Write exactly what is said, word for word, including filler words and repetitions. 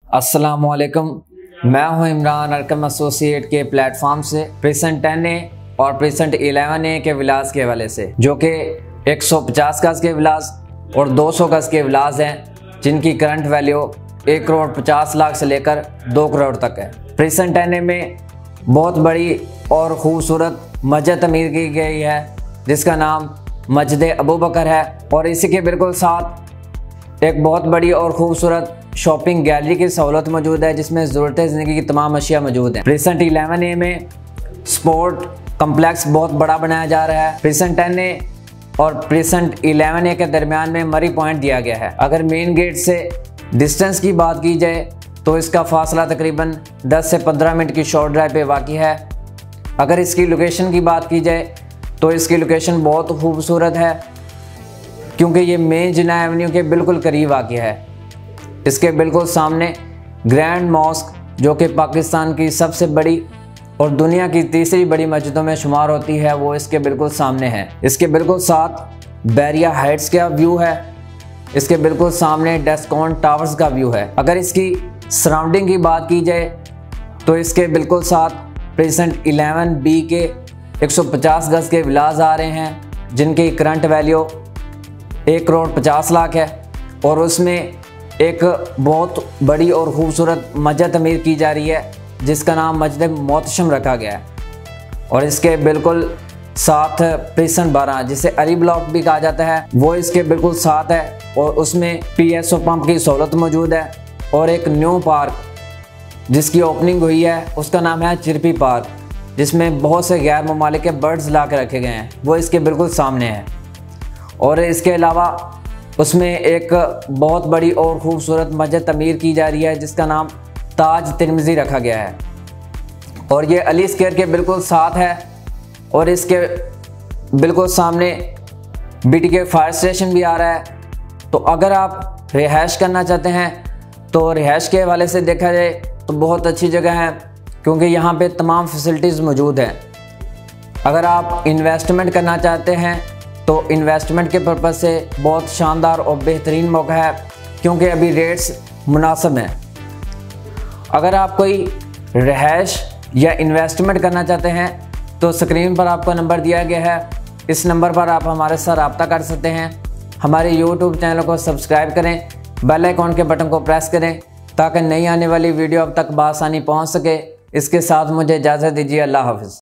अस्सलामुअलैकुम, मैं हूं इमरान अरकम एसोसिएट के प्लेटफॉर्म से प्रेसेंट टेन ए और प्रेसेंट इलेवन ए के विलास के हवाले से, जो कि एक सौ पचास गज के विलास और दो सौ गज के विलास हैं, जिनकी करंट वैल्यू एक करोड़ पचास लाख से लेकर दो करोड़ तक है। प्रेसेंट टेन ए में बहुत बड़ी और ख़ूबसूरत मस्जिद तमीर की गई है, जिसका नाम मस्जिद अबू बकर है, और इसी के बिल्कुल साथ एक बहुत बड़ी और ख़ूबसूरत शॉपिंग गैलरी की सहूलत मौजूद है, जिसमें ज़रूरत ज़िंदगी की तमाम अशिया मौजूद हैं। प्रेसेंट इलेवन ए में स्पोर्ट कम्प्लेक्स बहुत बड़ा बनाया जा रहा है। प्रेसेंट टेन ए और प्रेसेंट इलेवन ए के दरमियान में मरी पॉइंट दिया गया है। अगर मेन गेट से डिस्टेंस की बात की जाए तो इसका फासला तकरीबन दस से पंद्रह मिनट की शॉर्ट ड्राइव पे वाक़ई है। अगर इसकी लोकेशन की बात की जाए तो इसकी लोकेशन बहुत खूबसूरत है, क्योंकि ये मेन जिन्ना एवेन्यू के बिल्कुल करीब वाक़ई है। इसके बिल्कुल सामने ग्रैंड मॉस्क, जो कि पाकिस्तान की सबसे बड़ी और दुनिया की तीसरी बड़ी मस्जिदों में शुमार होती है, वो इसके बिल्कुल सामने है। इसके बिल्कुल साथ बैरिया हाइट्स का व्यू है। इसके बिल्कुल सामने डेस्कॉन टावर्स का व्यू है। अगर इसकी सराउंडिंग की बात की जाए तो इसके बिल्कुल साथ प्रेसेंट इलेवन बी के एक सौ पचास गज के विलास आ रहे हैं, जिनकी करंट वैल्यू एक करोड़ पचास लाख है, और उसमें एक बहुत बड़ी और ख़ूबसूरत मस्जिद तमीर की जा रही है, जिसका नाम मस्जिद मोहतशम रखा गया है। और इसके बिल्कुल साथ प्रेसेंट बारह, जिसे अली ब्लॉक भी कहा जाता है, वो इसके बिल्कुल साथ है, और उसमें पी एस ओ पंप की सहूलत मौजूद है। और एक न्यू पार्क जिसकी ओपनिंग हुई है, उसका नाम है चिरपी पार्क, जिसमें बहुत से गैर ममालिक के बर्ड्स ला के रखे गए हैं, वो इसके बिल्कुल सामने है। और इसके अलावा उसमें एक बहुत बड़ी और ख़ूबसूरत मस्जिद तमीर की जा रही है, जिसका नाम ताज तिरमिज़ी रखा गया है, और ये अली स्क्वायर के बिल्कुल साथ है। और इसके बिल्कुल सामने बी टी के फायर स्टेशन भी आ रहा है। तो अगर आप रिहाइश करना चाहते हैं तो रिहाइश के हवाले से देखा जाए तो बहुत अच्छी जगह है, क्योंकि यहाँ पे तमाम फैसिलिटीज़ मौजूद हैं। अगर आप इन्वेस्टमेंट करना चाहते हैं तो इन्वेस्टमेंट के पर्पज़ से बहुत शानदार और बेहतरीन मौका है, क्योंकि अभी रेट्स मुनासिब हैं। अगर आप कोई रिहाइश या इन्वेस्टमेंट करना चाहते हैं तो स्क्रीन पर आपको नंबर दिया गया है, इस नंबर पर आप हमारे साथ रब्ता कर सकते हैं। हमारे यूट्यूब चैनल को सब्सक्राइब करें, बेल आइकॉन के बटन को प्रेस करें, ताकि नई आने वाली वीडियो अब तक बआसानी पहुँच सके। इसके साथ मुझे इजाज़त दीजिए। अल्लाह हाफ़िज़।